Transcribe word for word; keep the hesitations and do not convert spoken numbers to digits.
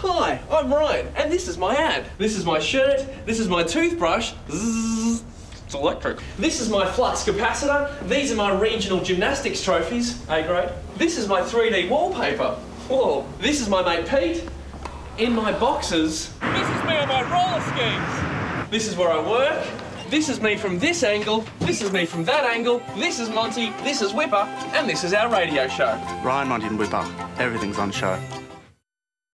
Hi, I'm Ryan, and this is my ad. This is my shirt, this is my toothbrush. Zzz, it's electric. This is my flux capacitor. These are my regional gymnastics trophies, A grade. This is my three D wallpaper. Whoa. This is my mate Pete. In my boxes. This is me on my roller skates. This is where I work. This is me from this angle. This is me from that angle. This is Monty. This is Wippa. And this is our radio show. Ryan, Monty and Wippa. Everything's on show.